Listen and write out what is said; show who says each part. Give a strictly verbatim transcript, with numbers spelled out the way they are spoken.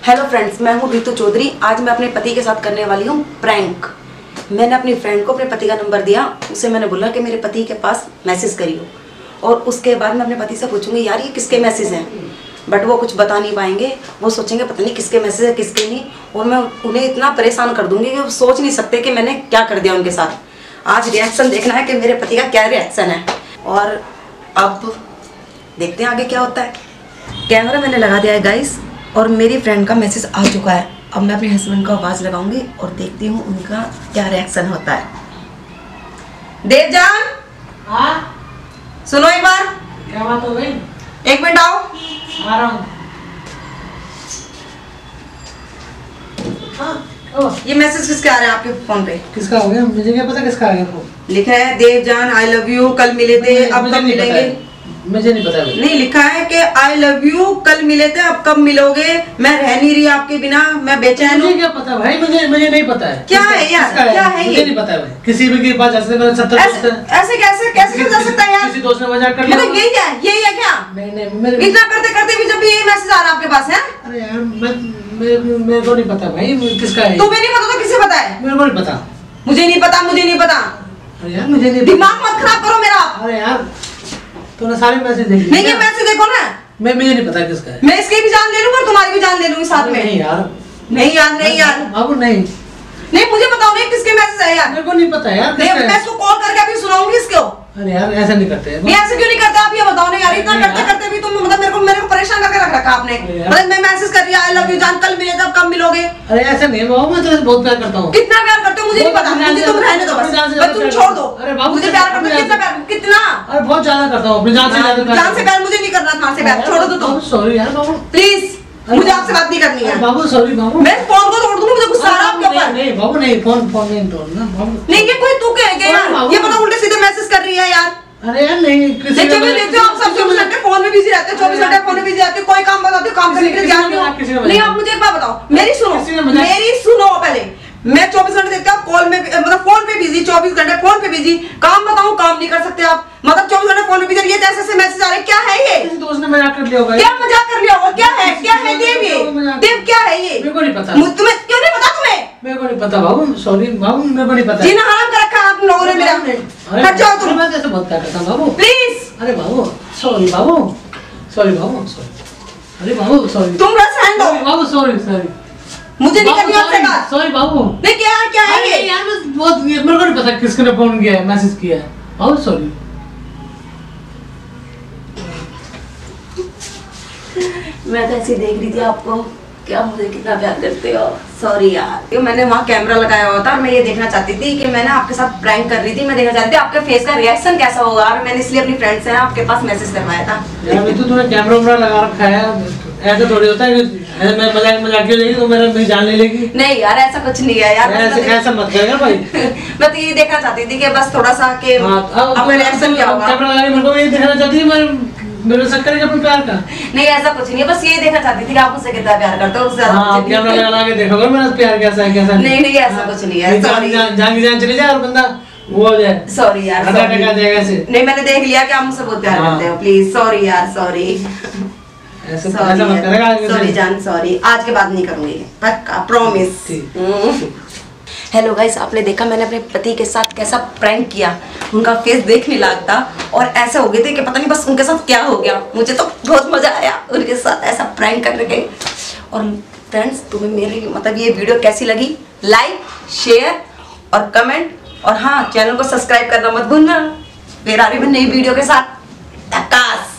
Speaker 1: Hello friends, मैं हूँ रितु चौधरी। आज मैं अपने पति के साथ करने वाली हूँ प्रैंक। मैंने अपनी फ्रेंड को अपने पति का नंबर दिया, उसे मैंने बोला कि मेरे पति के पास मैसेज करियो, और उसके बाद मैं अपने पति से पूछूंगी यार ये किसके मैसेज हैं, बट वो कुछ बता नहीं पाएंगे। वो सोचेंगे पता नहीं किसके मैसेज है किसके नहीं, और मैं उन्हें इतना परेशान कर दूंगी कि वो सोच नहीं सकते कि मैंने क्या कर दिया उनके साथ। आज रिएक्शन देखना है कि मेरे पति का क्या रिएक्शन है, और अब देखते हैं आगे क्या होता है। कैमरा मैंने लगा दिया है गाइस, और मेरी फ्रेंड का मैसेज आ चुका है। अब मैं अपने हस्बैंड को आवाज़ लगाऊंगी और देखती हूँ उनका क्या रिएक्शन होता है। देवजान,
Speaker 2: हाँ
Speaker 1: सुनो एक बार।
Speaker 2: क्या बात हो गई?
Speaker 1: एक मिनट आओ।
Speaker 2: आ रहा हूँ। हाँ,
Speaker 1: ये मैसेज किसके आ रहे हैं आपके फोन पे?
Speaker 2: किसका हो गया? मुझे क्या पता किसका आ गया फोन।
Speaker 1: लिखा है देवजान आई लव यू, कल मिले थे अब कब मिलेंगे।
Speaker 2: मुझे नहीं पता।
Speaker 1: नहीं, लिखा है कि आई लव यू, कल मिले थे अब कब मिलोगे, मैं रह नहीं रही आपके बिना, मैं बेचैन हूँ।
Speaker 2: मुझे क्या पता भाई, मुझे मुझे नहीं पता है
Speaker 1: क्या है यार, क्या है ये?
Speaker 2: मुझे नहीं पता है भाई। किसी भी के पास ऐसे मेरे सत्तर दोस्त हैं।
Speaker 1: ऐसे कैसे कैसे जा सकता है यार?
Speaker 2: किसी दोस्त ने मजाक कर लिया।
Speaker 1: मतलब यही है, यही है क्या?
Speaker 2: नहीं नहीं मेरे
Speaker 1: इतना करते करते भी जब भी ये मैसेज आ रहा है आपके पास है?
Speaker 2: अरे यार मैं मेरे मेरे को नहीं पता भाई किसका है।
Speaker 1: तुम्हें नहीं पता तो किसे पता है?
Speaker 2: मेरे को नहीं पता।
Speaker 1: मुझे नहीं पता, मुझे नहीं पता।
Speaker 2: अरे यार मुझे नहीं।
Speaker 1: दिमाग मत खराब करो मेरा।
Speaker 2: अरे यार तूने सारे मैसेज देख लिए।
Speaker 1: नहीं ये मैसेज देखो ना।
Speaker 2: मैं मुझे नहीं पता किसका है।
Speaker 1: मैं इसकी भी जान ले लूंगा और तुम्हारी भी जान ले लूंगी साथ में।
Speaker 2: नहीं यार,
Speaker 1: नहीं यार, नहीं यार,
Speaker 2: बाबू नहीं
Speaker 1: नहीं मुझे बताओ नहीं किसके मैसेज है यार।
Speaker 2: मेरे को नहीं पता यार
Speaker 1: नहीं, मैं इसको कॉल करके अभी सुनाऊंगी इसको।
Speaker 2: अरे यार ऐसा नहीं करते।
Speaker 1: नहीं ऐसे क्यों नहीं करते आप, ये बताओ ना यार। इतना करते करते भी तुम मतलब मेरे को मेरे को परेशान करके रख रखा आपने। मतलब मैं मैसेज कर रही आई लव यू जान, कल मिले तब कब मिलोगे।
Speaker 2: अरे ऐसा नहीं बाबू, मैं तुझसे बहुत प्यार करता हूँ।
Speaker 1: कितना प्यार करते हो मुझे नहीं पता, मुझे तुम रहने दो बस, बस तुम छोड़ दो।
Speaker 2: अरे बाबू
Speaker 1: मुझे प्यार करते हो, कितना प्यार, कितना?
Speaker 2: अरे बहुत ज्यादा करता हूँ, अपनी जान से ज्यादा।
Speaker 1: जान से प्यार मुझे नहीं करना, तुम्हारे से प्यार छोड़ो तो तुम।
Speaker 2: सॉरी यार बाबू,
Speaker 1: प्लीज मुझे आपसे बात नहीं करनी है।
Speaker 2: बाबू सॉरी बाबू।
Speaker 1: मैं फोन को तोड़ दूंगी, मुझे गुस्सा आ रहा है आपके ऊपर।
Speaker 2: नहीं बाबू नहीं, फोन फोन नहीं तोड़ना बाबू।
Speaker 1: नहीं ये कोई तू कह गया यार, ये पता उल्टे सीधे मैसेज कर रही है यार।
Speaker 2: अरे यार नहीं किसी
Speaker 1: देखिए मैं देखते हो आप सब चौबीस घंटे फोन में बिजी रहते हो, चौबीस घंटे फोन में बिजी रहते हो, कोई काम बताते हो काम करने के लिए ध्यान नहीं हो। नहीं आप मुझे एक बात बताओ, मेरी सुनो मेरी सुनो पहले। मैं चौबीस घंटे देखता हूँ कॉल में मतलब फोन पे बिजी, चौबीस घंटे फोन पे बिजी। काम बताऊँ काम नहीं कर सकते आप, मतलब चौबीस घंटे फोन पे बिजी। ये जैसे से मैसेज आ रहे क्या है ये?
Speaker 2: किसी दोस्त ने मजाक कर लिया होगा।
Speaker 1: क्या मजाक कर लिया होगा? क्या है क्या है देव? ये देव क्या है ये?
Speaker 2: मेरे को नहीं पता।
Speaker 1: तुम्हें क्यों नहीं पता? तुम्हें
Speaker 2: मेरे को नहीं पता बाबू, सॉरी बाबू मेरे को नहीं पता।
Speaker 1: जीना हराम कर रखा है आप लोगों ने मेरा। हट जाओ तुम।
Speaker 2: मैं कैसे बहुत प्यार करता हूँ बाबू,
Speaker 1: प्लीज।
Speaker 2: अरे बाबू सॉरी बाबू, सॉरी बाबू सॉरी। अरे बाबू सॉरी।
Speaker 1: तुम बस हैंड दो
Speaker 2: बाबू, सॉरी सॉरी।
Speaker 1: मुझे नहीं करनी आपसे बात।
Speaker 2: सॉरी बाबू।
Speaker 1: नहीं क्या है क्या है ये?
Speaker 2: यार बस बहुत मेरे को नहीं पता किसने फोन किया है, मैसेज किया है बाबू, सॉरी।
Speaker 1: मैं तो ऐसे देख रही थी आपको, क्या मुझे कितना प्यार करते हो। सॉरी यार, मैंने वहाँ कैमरा लगाया हुआ था और मैं ये देखना चाहती थी कि मैंने आपके साथ प्रैंक कर रही थी। मैं देखना चाहती थी आपके फेस का रिएक्शन कैसा होगा, और मैंने इसलिए अपनी फ्रेंड से आपके पास मैसेज करवाया था।
Speaker 2: यार मैं तो तूने कैमरा वैमरा लगा रखा है, ऐसा थोड़ी होता है कि मैं मजाक मजाक क्यों लेगी तो मेरा मेरी जान ले लेगी।
Speaker 1: नहीं यार ऐसा कुछ नहीं है यार,
Speaker 2: ऐसे ऐसा मत कर भाई।
Speaker 1: मैं तो ये देखना चाहती थी कि बस थोड़ा सा कि आपका रिएक्शन क्या होगा।
Speaker 2: कैमरा लगा के मेरे को ये देखना चाहती थी मैं मेरे से करेगा अपने प्यार का।
Speaker 1: नहीं ऐसा कुछ नहीं है, बस ये देखना चाहती थी कि आप मुझसे कितना प्यार करते हो, उससे ज्यादा
Speaker 2: हाँ, कैमरा लगा के देखोगे मेरा प्यार कैसा है कैसा
Speaker 1: नहीं। नहीं ऐसा कुछ नहीं है,
Speaker 2: जान जान की जान चली जाए और बंदा वो हो जाए।
Speaker 1: सॉरी यार,
Speaker 2: आधा टका जाएगा ऐसे।
Speaker 1: नहीं मैंने देख लिया कि आप मुझसे बहुत प्यार करते हो। प्लीज सॉरी यार, सॉरी
Speaker 2: ऐसा ऐसा मत करेगा।
Speaker 1: सॉरी जान, सॉरी आज के बाद नहीं करूंगी, पक्का प्रॉमिस। हेलो गाइस, आपने देखा मैंने अपने पति के साथ कैसा प्रैंक किया। उनका फेस देख नहीं लगता और ऐसे हो गए थे कि पता नहीं बस उनके साथ क्या हो गया। मुझे तो बहुत मजा आया उनके साथ ऐसा प्रैंक करने के। और फ्रेंड्स तुम्हें मेरी मतलब ये वीडियो कैसी लगी, लाइक शेयर और कमेंट, और हाँ चैनल को सब्सक्राइब करना मत भूलना। फिर आ रही मैं नई वीडियो के साथ।